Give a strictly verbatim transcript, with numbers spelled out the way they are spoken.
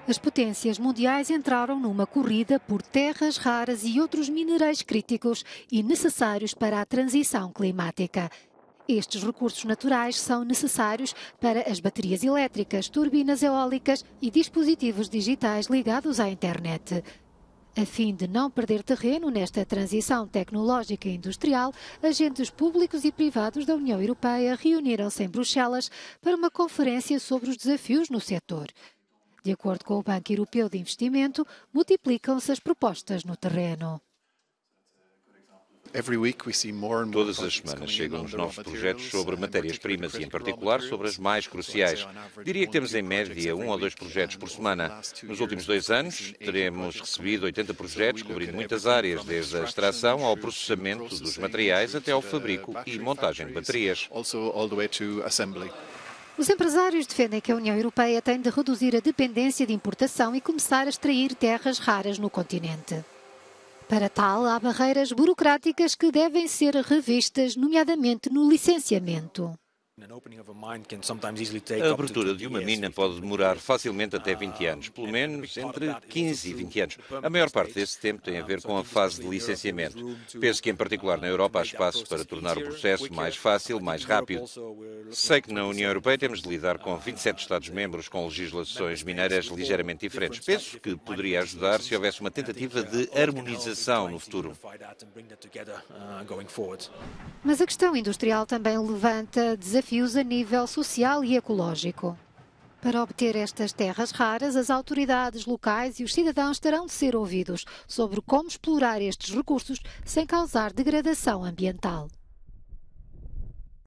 As potências mundiais entraram numa corrida por terras raras e outros minerais críticos e necessários para a transição climática. Estes recursos naturais são necessários para as baterias elétricas, turbinas eólicas e dispositivos digitais ligados à internet. A fim de não perder terreno nesta transição tecnológica e industrial, agentes públicos e privados da União Europeia reuniram-se em Bruxelas para uma conferência sobre os desafios no setor. De acordo com o Banco Europeu de Investimento, multiplicam-se as propostas no terreno. Todas as semanas chegam-nos novos projetos sobre matérias-primas e, em particular, sobre as mais cruciais. Diria que temos, em média, um ou dois projetos por semana. Nos últimos dois anos, teremos recebido oitenta projetos, cobrindo muitas áreas, desde a extração ao processamento dos materiais até ao fabrico e montagem de baterias. Os empresários defendem que a União Europeia tem de reduzir a dependência de importação e começar a extrair terras raras no continente. Para tal, há barreiras burocráticas que devem ser revistas, nomeadamente no licenciamento. A abertura de uma mina pode demorar facilmente até vinte anos, pelo menos entre quinze e vinte anos. A maior parte desse tempo tem a ver com a fase de licenciamento. Penso que, em particular na Europa, há espaço para tornar o processo mais fácil, mais rápido. Sei que na União Europeia temos de lidar com vinte e sete Estados-membros com legislações mineiras ligeiramente diferentes. Penso que poderia ajudar se houvesse uma tentativa de harmonização no futuro. Mas a questão industrial também levanta desafios a nível social e ecológico. Para obter estas terras raras, as autoridades locais e os cidadãos terão de ser ouvidos sobre como explorar estes recursos sem causar degradação ambiental.